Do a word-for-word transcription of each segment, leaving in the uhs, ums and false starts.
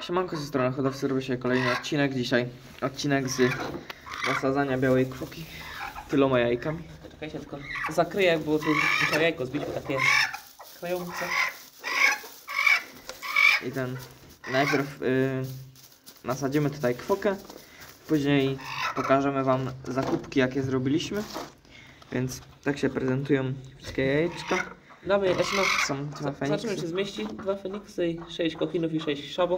Siemanko, ze strony hodowcy, robię się kolejny odcinek. Dzisiaj odcinek z nasadzania białej kwoki tyloma jajkami. Czekajcie, tylko zakryję, bo tu muszę jajko zbić, bo takie klejące. I ten, najpierw yy, nasadzimy tutaj kwokę, później pokażemy wam zakupki, jakie zrobiliśmy. Więc tak się prezentują wszystkie jajeczka. Damy jakaś, no, są dwa feniksy. Zobaczymy, czy zmieści dwa feniksy i sześć kochinów i sześć szabo.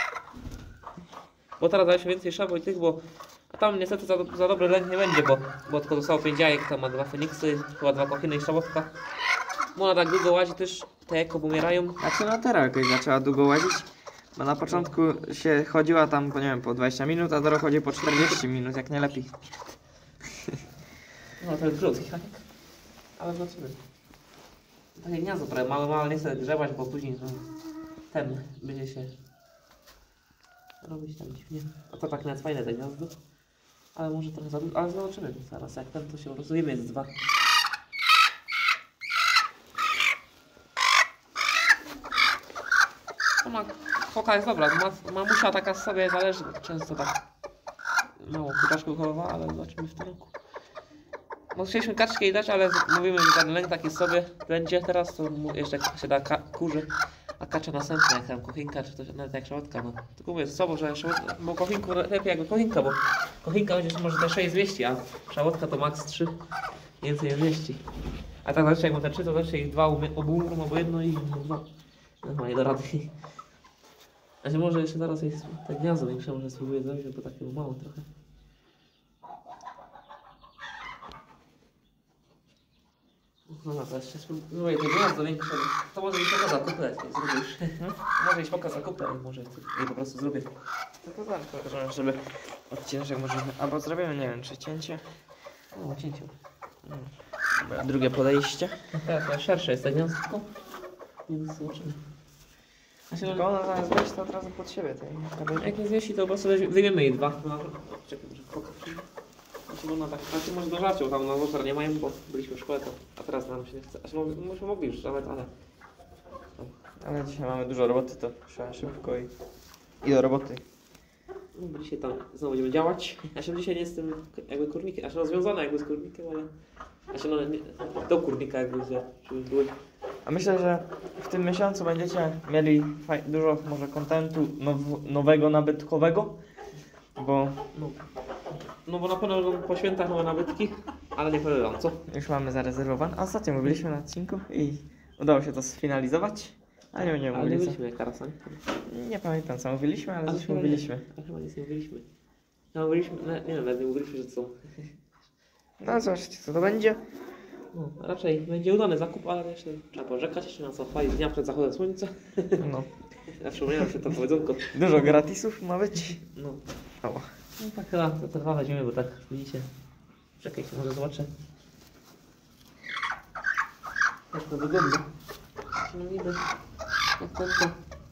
Bo teraz daje się więcej szabo i tych, bo a tam niestety za, za dobry lęk nie będzie, bo, bo tylko zostało pięć jajek, tam ma dwa feniksy, chyba dwa kochiny i szabotka. Bo ona tak długo łazi też, te jajko umierają. Znaczy no teraz jakoś zaczęła długo łazić, bo na początku się chodziła tam, po nie wiem, po dwadzieścia minut, a teraz chodzi po czterdzieści minut, jak nie lepiej. No to jest krótki jajek, ale zobaczymy. Takie gniazdo prawie małe, małe, nie chcę grzebać, bo później no, ten będzie się robić tam dziwnie. A to tak nawet fajne te gniazdo. Ale może trochę za dużo, ale zobaczymy zaraz, jak ten to się rozumie, jest dwa. Ona, foka jest dobra, ma, mamusia taka sobie zależy, często tak mało kutaczkę wychowywała, ale zobaczymy w tym roku. No chcieliśmy kaczkę jej dać, ale mówimy, że ten lęk taki sobie będzie teraz, to jeszcze się da kurze, a kacza następna, jak tam kochinka, czy coś, nawet jak szałotka, no. Tylko mówię, słabo, że szałotka, bo kochinku lepiej jakby kochinka, bo kochinka będzie może te sześć zmieści, a szałotka to max trzy, więcej nie zmieści. A tak zawsze jak mam te trzy, to zawsze ich dwa obumrą, albo jedno i dwa. No nie do rady. Znaczy może jeszcze zaraz jest tak gniazdo większe, może spróbuję zrobić, bo takie mało trochę. No no, to jeszcze spróbuję to gniazdo większe. To może być pokaza zakupę, jak zrobisz. Hmm? Może być pokaza zakupę, ale może je po prostu zrobię. To to zaraz pokażę, żeby odcinek możemy. Albo zrobimy, nie wiem, czy cięcie. No, cięcie. No. Drugie podejście. No teraz to szersze jest to gniazdko. Więc zobaczymy. A się tylko ona zamiast wejść to od razu pod siebie. Tej, jak nie zmieści, to po prostu wyjmiemy jej dwa. No, czekaj, może pokażę. Znaczy, ona tak, znaczy może do żarciu, tam na motor nie mają, bo byliśmy w szkole, to, a teraz nam się nie chce. Znaczy, myśmy mogli już nawet, ale... No. Ale dzisiaj mamy dużo roboty, to trzeba szybko i, i do roboty. No, bo dzisiaj tam znowu będziemy działać. Ja się dzisiaj nie jestem jakby kurnikiem, aż rozwiązana jakby z kurnikiem, ale... Ja się no, nie, do kurnika jakby, żeby były. A myślę, że w tym miesiącu będziecie mieli dużo może kontentu now, nowego, nabytkowego, bo... No. No bo na pewno po świętach mamy nabytki, ale nie powiem wam co. Już mamy zarezerwowane. A ostatnio mówiliśmy na odcinku i udało się to sfinalizować. A nie, nie mówiliśmy. Ale nie mówiliśmy jak teraz, nie? Nie pamiętam co mówiliśmy, ale, ale coś mówiliśmy. Ale chyba nic nie mówiliśmy. No mówiliśmy, no, nie wiem, nawet nie mówiliśmy, że co. No zobaczcie co to będzie. No, raczej będzie udany zakup, ale jeszcze trzeba poczekać, jeszcze na co chwalić dnia przed zachodem słońca. No. Ja przypomniałem, że to powiedzonko. Dużo gratisów ma być. No. O. No tak chyba to, to chyba weźmiemy, bo tak widzicie. Czekajcie, może zobaczę. Jak to wygląda. No niby. Jak to to.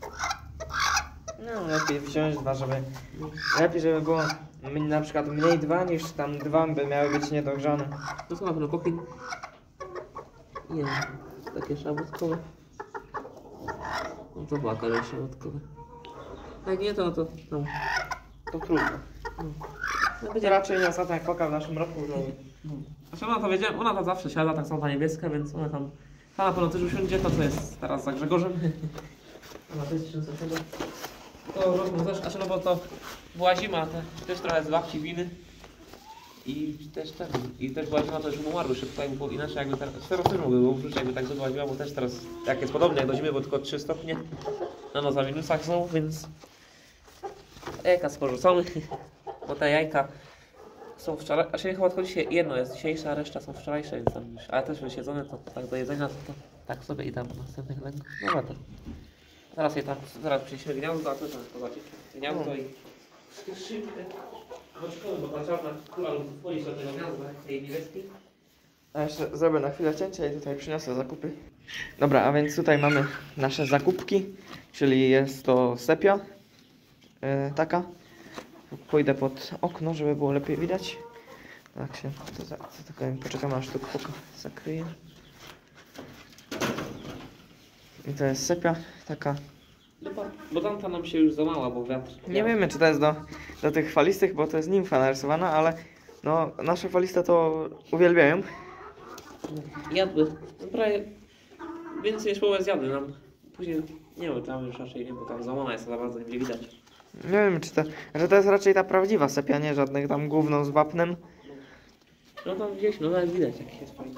No lepiej wziąć dwa, żeby. Lepiej, żeby było na przykład mniej dwa niż tam dwa by miały być niedogrzane. To są na pewno kochin. Nie wiem, takie szabotkowe. No to była kolej szabotkowe. Jak nie to, to no, to trudno. No, będzie raczej nie ostatnia kwoka w naszym roku. No. No. Znaczy ona to wiedziałem, ona tam zawsze siada, tak samo ta niebieska, więc ona tam. Ta na pewno też usiądzie, to co jest teraz za Grzegorzem. Ona to jest tysiąc osiem. To roku też, znaczy no bo to była zima, te, też trochę z babci winy. I też ten, i też była zima, to już umarły szybko, bo inaczej jakby teraz, teraz też mogły było użyć, jakby tak była zima, bo też teraz jak jest podobnie jak do zimy, bo tylko trzy stopnie. No no za minusach są, więc jajka sporzucamy. Bo te jajka są wczoraj, a chyba odchodzi się jedno jest dzisiejsze, a reszta są wczorajsze, więc tam już, ale też wysiedzone, to tak do jedzenia, to, to tak sobie i tam następnych lęków. No to. Zaraz je tam, zaraz przyjdziemy gniazdo, a to tam zobaczycie. Gniazdo no. I szybkę. Chodźmy, bo ta czarna kula wchodzi do tego gniazda, tej niebieskiej. A jeszcze zrobię na chwilę cięcia i tutaj przyniosę zakupy. Dobra, a więc tutaj mamy nasze zakupki, czyli jest to sepia, yy, taka. Pójdę pod okno, żeby było lepiej widać. Tak się, to, to, to tylko poczekam aż tu kwoka zakryje. I to jest sepia taka Bo tamta nam się już załamała, bo wiatr... Nie wiemy, czy to jest do, do tych falistych, bo to jest nimfa narysowana, ale no nasze faliste to uwielbiają. Jadły. No prawie więcej niż połowę zjadły nam. Później, nie wiem, tam już raczej nie, bo tam załamana jest, za bardzo nie będzie widać. Nie wiem, czy to, że to jest raczej ta prawdziwa sepia, nie żadnych tam gówno z wapnem. No tam gdzieś, no nawet widać jak jest fajnie.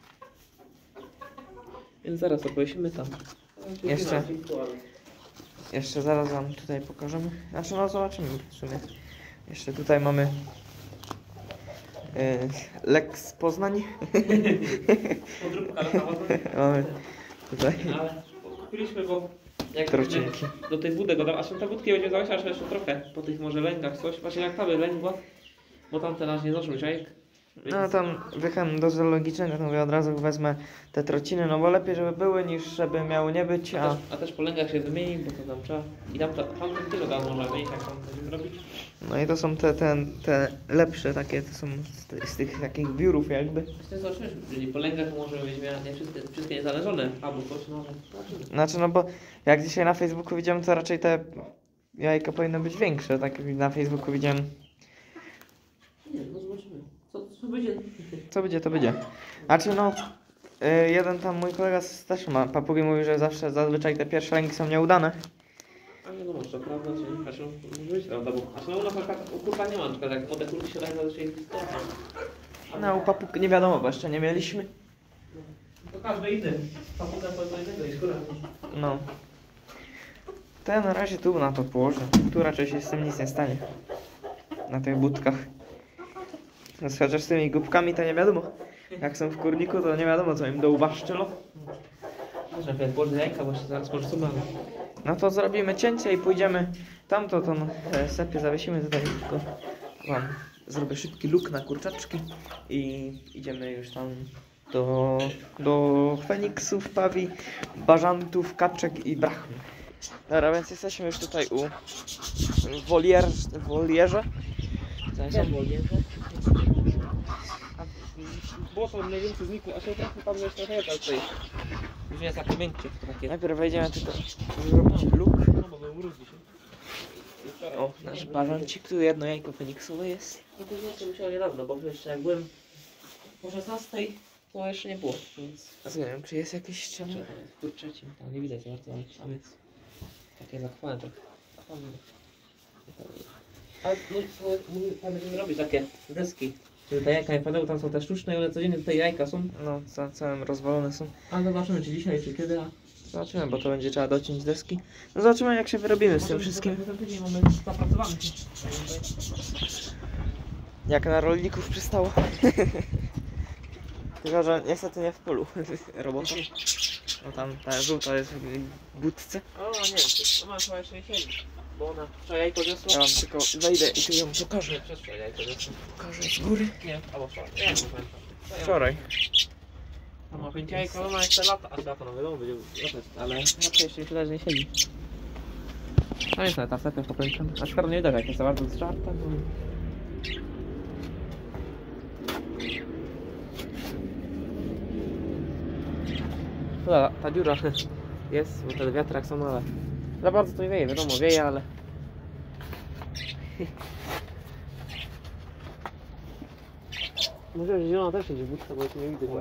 Więc zaraz opowiesimy tam. Jeszcze. Jeszcze zaraz wam tutaj pokażemy. Znaczy no zobaczymy w sumie. Jeszcze tutaj mamy yy, Lex Poznań. Podróbka lokalna. Mamy tutaj Ale kupiliśmy, bo jak trocinki. do tej wódek dodał, aż ta wódki będzie załatwiać aż jeszcze trochę po tych może lękach coś. Właśnie jak ta by lęgła, bo tam teraz nie doszły czajek. No tam wycham do zoologicznego, to mówię od razu wezmę te trociny, no bo lepiej żeby były niż żeby miały nie być, A a... też, a też po lęgach się wymieni, bo to tam trzeba. I tam, tam, tam tyle da można wymienić, jak tam będziemy robić. No i to są te, te, te lepsze takie, to są z, ty- z tych takich biurów jakby. Właśnie zobaczymy, jeżeli po lęgach to może być miała nie wszystkie, wszystkie niezależone, albo coś, no zobaczymy. Znaczy no bo jak dzisiaj na Facebooku widziałem, to raczej te jajka powinny być większe, tak jak na Facebooku widziałem. Nie, no zobaczymy. Co, co będzie? Co będzie, to będzie. Znaczy no, y, jeden tam mój kolega z- też ma papugi, mówi, że zawsze, zazwyczaj te pierwsze lęki są nieudane. A nie no może, to prawda, czy nie? Znaczy, może być prawda, bo... Znaczy no u nas na przykład u kurwa nie ma, na przykład jak młode kurki się dają zazwyczaj dystansem. No u papug nie wiadomo, bo jeszcze nie mieliśmy. To każdy inny. Papuga to co innego niż kura. No. To ja na razie tu na to położę. Tu raczej się z tym nic nie stanie. Na tych budkach. No, chociaż z tymi głupkami to nie wiadomo. Jak są w kurniku, to nie wiadomo co im do łba szczelo. Może jak włożę jajka, bo jeszcze zaraz może sumamy. No to zrobimy cięcie i pójdziemy tamto, tą e, sepię zawiesimy tutaj tylko. Wam zrobię szybki luk na kurczaczki i idziemy już tam do, do feniksów, pawi, bażantów, kaczek i brachmy. Dobra, więc jesteśmy już tutaj u wolier, wolierze. Zaraz wolniejsze. Było to mniej więcej znikło, a się trochę tam jeszcze nie da tutaj. Już jest takie miękkie takie. Najpierw wejdziemy tylko zrobić luk. No bo był mróz dzisiaj. O, nasz bażancik, tu jedno jajko feniksowe jest. No to znaczy musiało niedawno, bo jeszcze jak byłem po szesnastej, to jeszcze nie było, więc... A nie wiem, czy jest jakiś czemu? W trzecim, tam nie widać za bardzo, ale tam jest takie zakwane trochę. A tam nie. Ale no, to- tam będziemy robić takie deski, żeby te jajka nie padały, tam są te sztuczne i one codziennie tutaj jajka są. No, za całym rozwalone są. Ale zobaczymy czy dzisiaj, czy kiedy, a... Zobaczymy, bo to będzie trzeba dociąć deski. No zobaczymy jak się wyrobimy z tym wszystkim. Ten tydzień mamy zapracowany. Jak na rolników przystało. Tylko, że niestety nie w polu robota. No tam ta żółta jest w budce. O, nie wiem, to ma chyba jeszcze nie siedzi. Bo ona wczoraj jajko wiosło. Ja wam tylko wejdę i tu ją pokażę. Nie, przedwczoraj jajko wiosło. Pokażę z góry. Nie, albo wczoraj. Nie, nie pamiętam. Wczoraj. Tam ma pięć jajka, ona jeszcze lata, a lata no wiadomo, będzie latać, ale raczej jeszcze nie tyle, że nie siedzi. No jest na ta sepia pokończona. A szkoda nie widać, jak jest za bardzo zżarta, bo... Ta, ta dziura jest, bo ten wiatrak są, ale... Za bardzo to nie wieje, wiadomo, wieje, ale... Może zielona też siedzi w budce, bo ja tu nie widzę.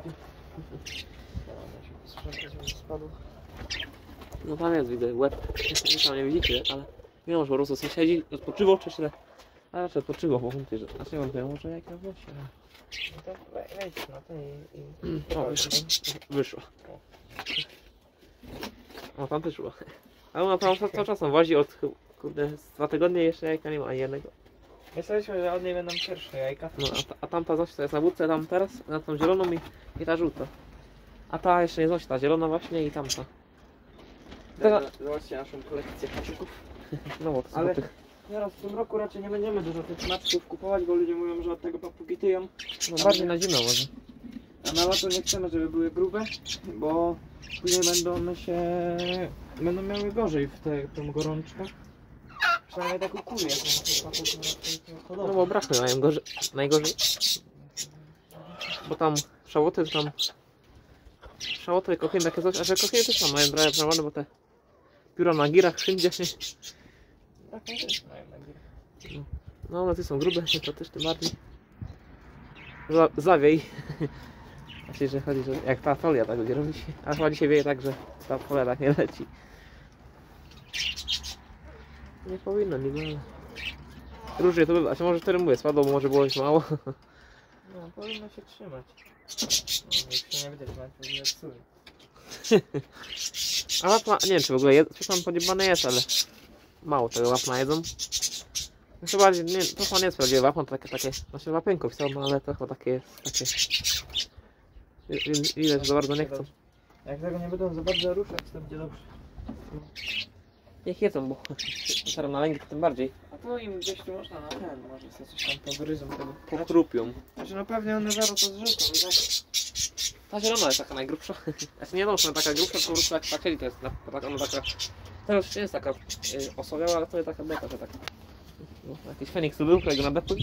Spadł. No tam jest, widzę łeb. Tam nie widzicie, ale wiem, że po prostu sąsiedzi odpoczywał czy źle. A raczej odpoczywał, bo wątpię, że... Znaczy wątpię, może jak na włosie, ale... No to wej- wejdź na to i... i... O, wyszło. Wyszło. O, tam wyszło. A ona tam cały czas łazi od, kurde, z dwa tygodnie jeszcze jajka nie ma ani jednego. Myśleliśmy, że od niej będą pierwsze jajka. No, a, ta, a tamta Zosia to jest na budce tam teraz, na tą zieloną i, i ta żółta. A ta jeszcze nie Zosia, ta zielona właśnie i tamta. Teraz zobaczcie naszą kolekcję haczyków. No bo to są Ale- tych... Teraz w tym roku raczej nie będziemy dużo tych maczków kupować, bo ludzie mówią, że od tego papugi tyją. No bardziej na zimę może. A na lato nie chcemy, żeby były grube, bo później będą się... będą miały gorzej w te, tą gorączkę. Przynajmniej tak u kury, jak mam tych papugi raczej to No hodowlę. bo braknie mają gorzej, najgorzej. Bo tam szałoty to tam... Szałoty, kochiny takie coś, a że kochiny też tam mają prawie prawane, bo te... pióra na girach wszędzie. Brachmy też mają na girach. No one tu są grube, to też tym bardziej. Za, zawiej. Znaczy, że chodzi, że jak ta folia tak będzie robić. A chyba dzisiaj wieje tak, że ta folia tak nie leci. Nie powinno, nie wolno. Różnie to bywa. A może wtedy mówię, spadło, bo może było już mało. No, powinno się trzymać. No, jeszcze nie widać, bo nie psuje. A wapna, nie wiem czy w ogóle jest, coś tam podjebane jest, ale mało tego wapna jedzą. Chyba, nie, to chyba nie jest prawdziwe wapno, to takie, takie, znaczy wapienko pisano, ale to chyba takie jest, takie... Więc widać, że za bardzo nie chcą. Jak tego nie będą za bardzo ruszać, to będzie dobrze. Niech jedzą, bo teraz na lęgi to tym bardziej. A to im gdzieś tu można na ten, może sobie coś tam pogryzą tego. Pokrupią. Znaczy no pewnie one zaraz to zrzucą i tak. Ta zielona jest taka najgrubsza. Znaczy nie no, że taka grubsza, to po prostu jak patrzyli, to jest na, tak, ona taka... Teraz już nie jest taka y, osobiała, ale to jest taka beka, że tak... No, jakiś Feniks tu był, którego na beku.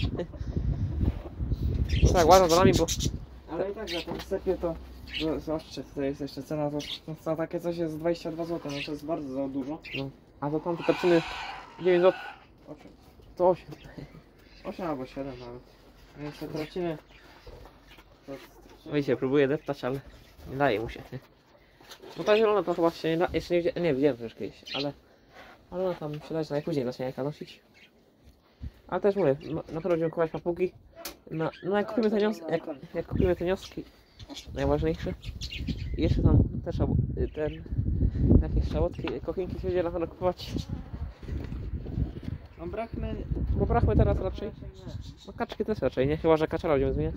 Tak, łażą za nami, bo... Ale i tak za ten sepie to... no, Zobaczcie, tutaj jest jeszcze cena, to, to za takie coś jest dwadzieścia dwa złote, no to jest bardzo za dużo. No. A to tam te tarczyny dziewięć złotych, osiem. to osiem. osiem albo siedem nawet. Więc te traciny... To... Wiecie, próbuję deptać, ale nie daje mu się. No ta zielona to chyba się nie da, jeszcze nie widziałem, nie widziałem to już kiedyś, ale... Ale ona tam się da, że najpóźniej zacznie jajka nosić. Ale też mówię, na na pewno będziemy kupować papugi. No, no jak kupimy te nioski, jak, jak kupimy te nioski, najważniejsze. I jeszcze tam też ten, jakieś szałotki, kochinki się będzie na pewno kupować. No brachmy... Bo brachmy teraz raczej. No kaczki też raczej, nie? Chyba, że kaczara będziemy zmieniać.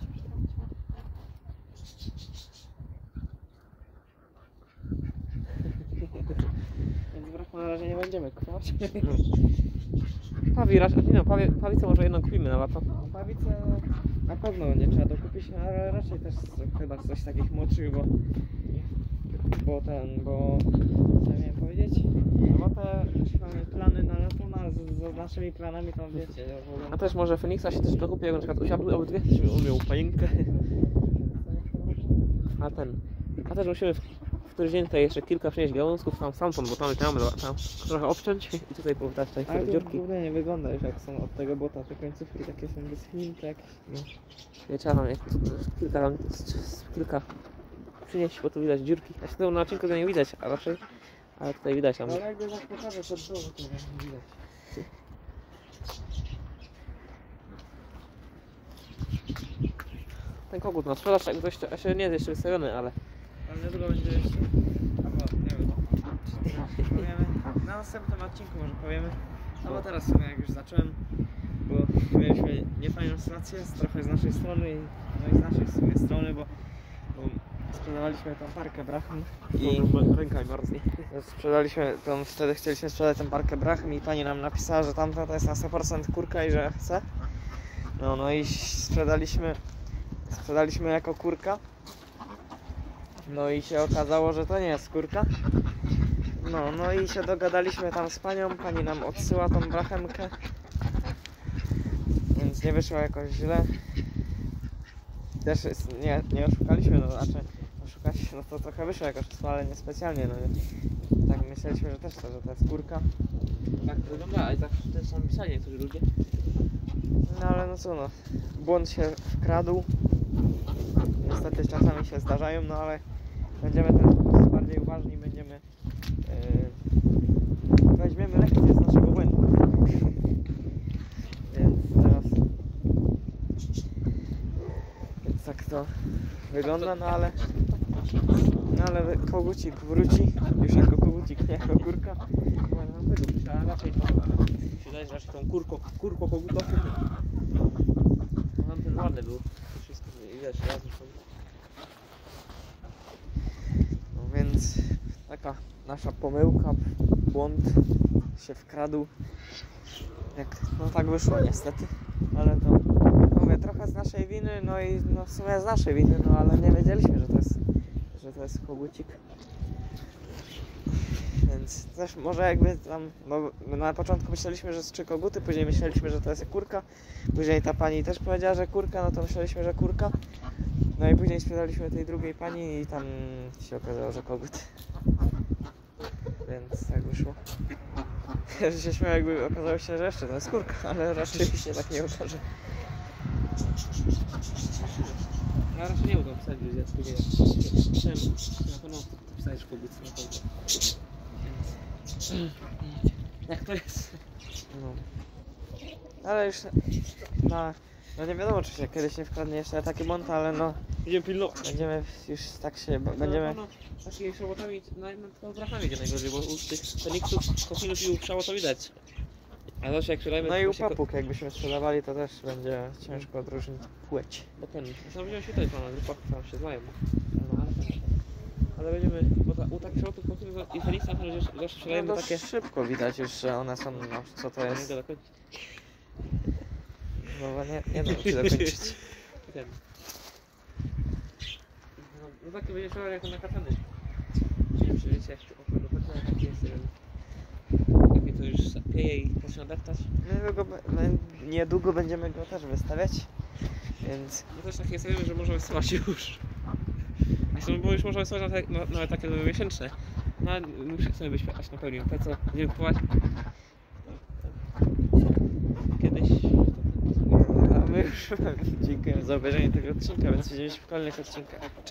Więc brachmy na razie nie będziemy kupować. No. Pawi raczej, nie no, pawi, pawicę może jedną kupimy na lato. Pawicę na pewno nie trzeba dokupić, ale raczej też chyba coś takich młodszych, bo... Bo ten, bo... Co ja miałem powiedzieć? No bo te mamy plany na lato, na, z, z naszymi planami tam wiecie, ja w ogóle... A też może Feniksa się też dokupię, jak na przykład usiadł obydwie, żeby on miał panienkę. A ten... A też musimy w, w któryś dzień tutaj jeszcze kilka przynieść gałązków tam stamtąd, bo tam mamy tam trochę obciąć i tutaj powitać tutaj Ale te to dziurki. w ogóle nie wygląda już jak są od tego bota, te końcówki takie są wyschnięte jakieś. No. Nie trzeba tam jak, kilka tam, kilka przynieść, bo tu widać dziurki. A się na odcinku to nie widać, a raczej, ale tutaj widać tam. Ale jakby tak pokażę przed domu, to nie widać. Ten kogut na sprzedaż, jak ktoś to się nie jest jeszcze wystawiony, ale Ale niedługo będzie jeszcze. Albo nie wiem. Czy powiemy. Na następnym odcinku może powiemy. No bo teraz sobie jak już zacząłem, bo mieliśmy niefajną sytuację z, trochę z naszej strony i no i z naszej w sumie strony, bo, bo sprzedawaliśmy tą parkę brachm i ręka mi marznie. sprzedaliśmy tą, wtedy chcieliśmy sprzedać tą parkę brachm i pani nam napisała, że tamta to jest na sto procent kurka i że chce. No no i sprzedaliśmy sprzedaliśmy jako kurka. No i się okazało, że to nie jest kurka. No, no i się dogadaliśmy tam z panią, pani nam odsyła tą brachemkę. Więc nie wyszło jakoś źle. Też jest, nie, nie oszukaliśmy, no znaczy oszukać, no to trochę wyszło jakoś, ale nie specjalnie, no i tak myśleliśmy, że też to, że to jest kurka. Tak wygląda, i tak też są pisali niektórzy ludzie. No ale no co no, błąd się wkradł. Niestety czasami się zdarzają, no ale będziemy teraz po prostu bardziej uważni, będziemy yy, weźmiemy lekcję z naszego błędu. Więc teraz więc tak to wygląda, no ale no ale kogucik wróci już jako kogucik, nie jako kurka. Chyba na tego przyszła, a raczej to się daje, że raczej tą kurko, kurko kogutową. No ten ładny był. Wszystko widać razem są. No więc taka nasza pomyłka, błąd się wkradł. Jak, no tak wyszło niestety, ale to mówię trochę z naszej winy, no i no w sumie z naszej winy, no ale nie wiedzieliśmy, że to jest, że to jest kogucik. Więc też może jakby tam, bo na początku myśleliśmy, że z trzy koguty, później myśleliśmy, że to jest kurka, później ta pani też powiedziała, że kurka, no to myśleliśmy, że kurka. No i później sprzedaliśmy tej drugiej pani i tam się okazało, że kogut. Więc tak wyszło. Ja się śmiał, jakby okazało się, że jeszcze to jest skórka, ale raczej się tak nie okaże. Ja raczej nie mogę wsadzić, ja tylko nie chciałem na pewno wsadzić kobiet na pewno. Jak to jest? No. Ale już na... No nie wiadomo, czy się kiedyś nie wkradnie jeszcze taki mont, ale no... Będziemy pilnować. Będziemy już tak się... Będziemy... No, takimi szałotami, no, no to brakami idzie najgorzej, bo u tych Feniksów, kofinów i u szałot to widać. A zawsze jak sprzedajemy... No i to u się ko- papug jakbyśmy sprzedawali, to też będzie ciężko odróżnić płeć. Bo ten, zresztą będziemy się tutaj pana grupach, tam się znają. No, ale, ale będziemy, bo ta, u takich szałotów, kofinów i Feniksa zawsze No sprzedajemy to takie... szybko widać już, że one są, no co to Nie jest. mogę dokończyć. No nie, nie wiem, czy dokończyć. Ten. No, no takie będzie trzeba jako na katany. Nie wiem, czy wiecie, jak się oprócz do katana, takie jest, em, takie to już zapieje i zaczyna deptać. Niedługo, be- my niedługo będziemy go też wystawiać, więc No też takie sobie, że można wysyłać już. Zresztą, bo już można wysyłać nawet, na- nawet takie miesięczne. No ale muszę sobie być aż na pełni. Te co będziemy kupować kiedyś. a my już dziękujemy za obejrzenie tego odcinka, więc widzimy się w kolejnych odcinkach.